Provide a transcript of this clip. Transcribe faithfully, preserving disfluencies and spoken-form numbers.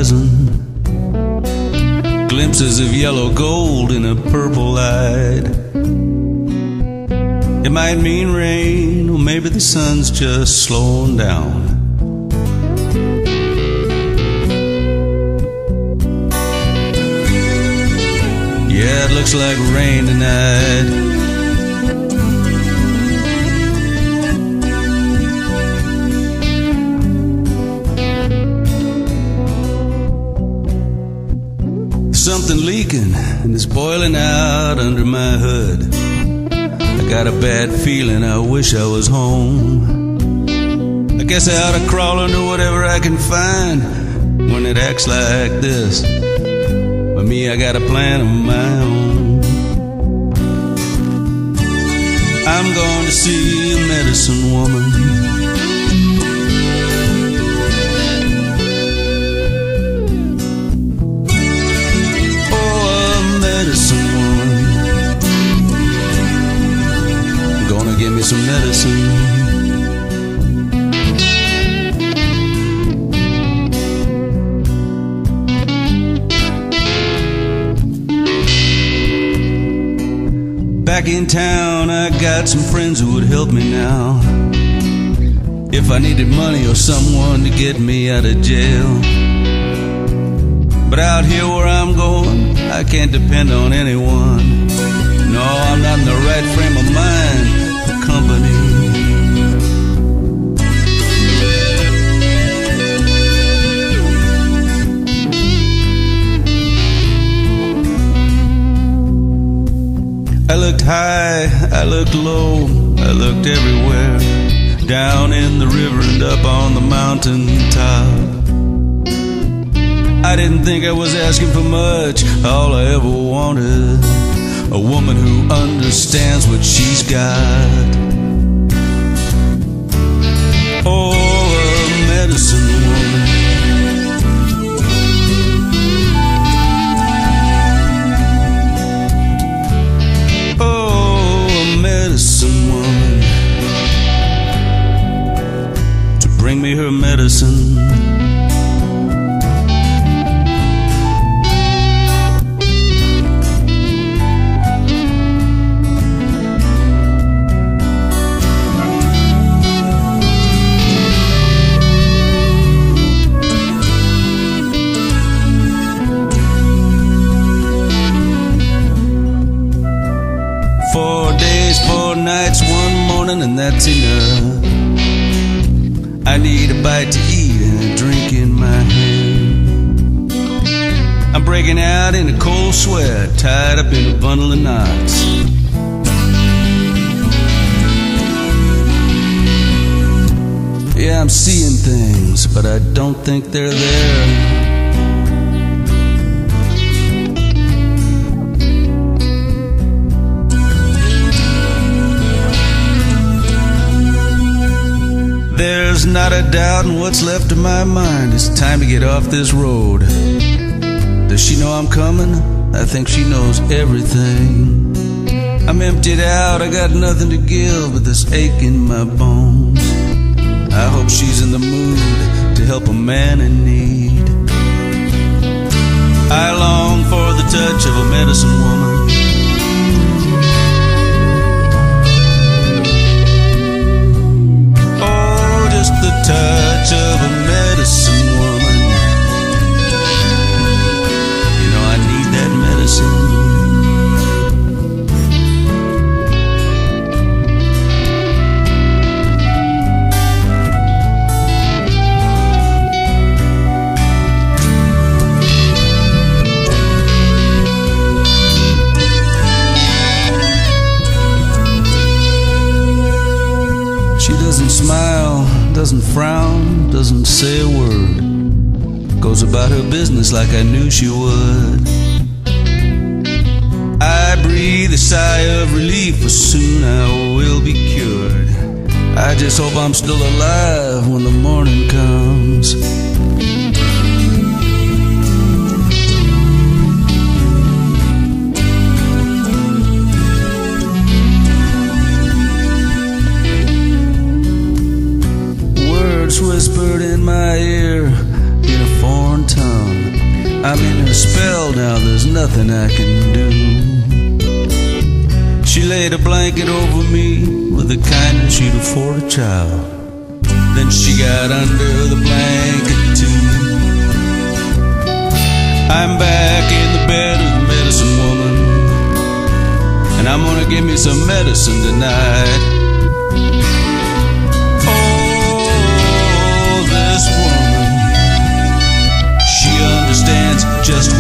horizon, glimpses of yellow gold in a purple light. It might mean rain, or maybe the sun's just slowing down. Yeah, it looks like rain tonight. Something leaking and it's boiling out under my hood. I got a bad feeling, I wish I was home. I guess I ought to crawl under whatever I can find when it acts like this. But me, I got a plan of my own. I'm going to see a medicine woman. Give me some medicine. Back in town, I got some friends who would help me now if I needed money or someone to get me out of jail. But out here where I'm going, I can't depend on anyone. No, I'm not in the right frame of mind for company. I looked high, I looked low, I looked everywhere, down in the river and up on the mountain top. I didn't think I was asking for much, all I ever wanted, a woman who understands what she's got. Oh, a medicine woman. Oh, a medicine woman, to bring me her medicine. Four days, four nights, one morning, and that's enough. I need a bite to eat and a drink in my hand. I'm breaking out in a cold sweat, tied up in a bundle of knots. Yeah, I'm seeing things, but I don't think they're there. There's not a doubt in what's left of my mind. It's time to get off this road. Does she know I'm coming? I think she knows everything. I'm emptied out, I got nothing to give but this ache in my bones. I hope she's in the mood to help a man in need. I long for the touch of a medicine woman. The touch of a medicine woman. You know I need that medicine. She doesn't smile, doesn't frown, doesn't say a word. Goes about her business like I knew she would. I breathe a sigh of relief, for soon I will be cured. I just hope I'm still alive when the morning comes. Whispered in my ear in a foreign tongue. I'm in a spell now, there's nothing I can do. She laid a blanket over me with the kindness she'd afford a child. Then she got under the blanket too. I'm back in the bed with the medicine woman, and I'm gonna give me some medicine tonight. Oh, this woman, she understands just